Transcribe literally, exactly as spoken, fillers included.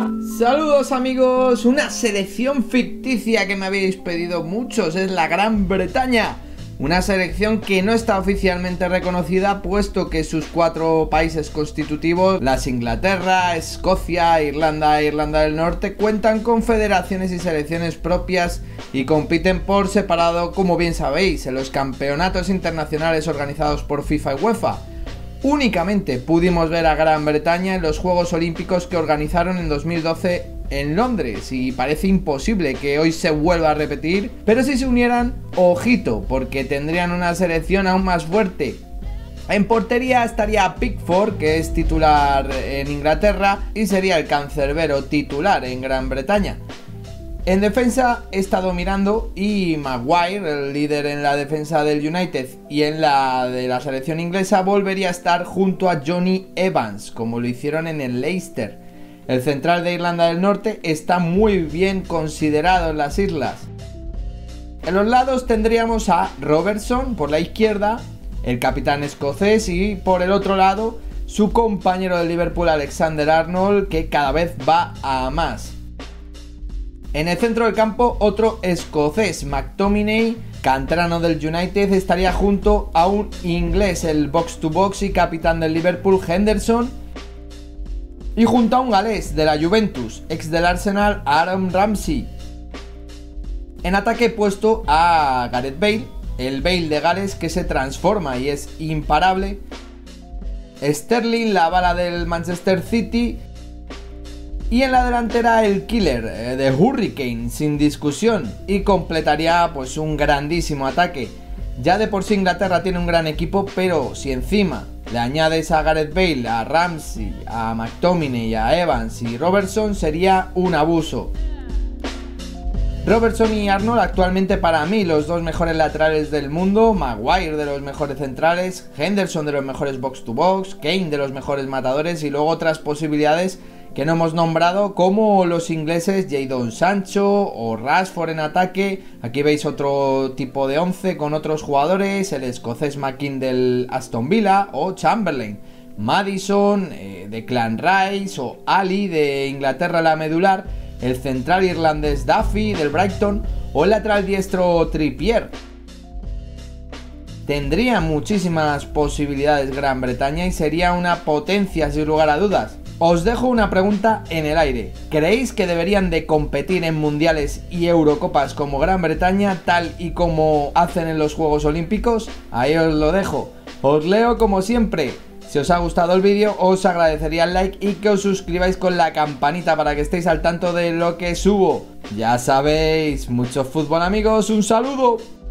Saludos amigos, una selección ficticia que me habéis pedido muchos es la Gran Bretaña. Una selección que no está oficialmente reconocida, puesto que sus cuatro países constitutivos, las Inglaterra, Escocia, Irlanda e Irlanda del Norte, cuentan con federaciones y selecciones propias y compiten por separado, como bien sabéis, en los campeonatos internacionales organizados por FIFA y UEFA. Únicamente pudimos ver a Gran Bretaña en los Juegos Olímpicos que organizaron en dos mil doce en Londres y parece imposible que hoy se vuelva a repetir, pero si se unieran, ojito, porque tendrían una selección aún más fuerte. En portería estaría Pickford, que es titular en Inglaterra, y sería el cancerbero titular en Gran Bretaña. En defensa he estado mirando y Maguire, el líder en la defensa del United y en la de la selección inglesa, volvería a estar junto a Jonny Evans, como lo hicieron en el Leicester. El central de Irlanda del Norte está muy bien considerado en las islas. En los lados tendríamos a Robertson por la izquierda, el capitán escocés, y por el otro lado su compañero de Liverpool Alexander-Arnold, que cada vez va a más. En el centro del campo, otro escocés, McTominay, canterano del United, estaría junto a un inglés, el box to box y capitán del Liverpool, Henderson, y junto a un galés de la Juventus, ex del Arsenal, Aaron Ramsey. En ataque he puesto a Gareth Bale, el Bale de Gales que se transforma y es imparable, Sterling, la bala del Manchester City, y en la delantera el killer eh, de Hurricane, sin discusión, y completaría pues un grandísimo ataque. Ya de por sí Inglaterra tiene un gran equipo, pero si encima le añades a Gareth Bale, a Ramsey, a McTominay, a Evans y Robertson, sería un abuso. Robertson y Arnold actualmente para mí los dos mejores laterales del mundo, Maguire de los mejores centrales, Henderson de los mejores box to box, Kane de los mejores matadores y luego otras posibilidades que no hemos nombrado, como los ingleses Jadon Sancho o Rashford en ataque. Aquí veis otro tipo de once con otros jugadores, el escocés McKean del Aston Villa o Chamberlain, Maddison, eh, Declan Rice o Ali de Inglaterra la medular, el central irlandés Duffy del Brighton o el lateral diestro Trippier. Tendría muchísimas posibilidades Gran Bretaña y sería una potencia sin lugar a dudas. Os dejo una pregunta en el aire. ¿Creéis que deberían de competir en mundiales y Eurocopas como Gran Bretaña, tal y como hacen en los Juegos Olímpicos? Ahí os lo dejo. Os leo como siempre. Si os ha gustado el vídeo, os agradecería el like y que os suscribáis con la campanita para que estéis al tanto de lo que subo. Ya sabéis, mucho fútbol amigos, un saludo.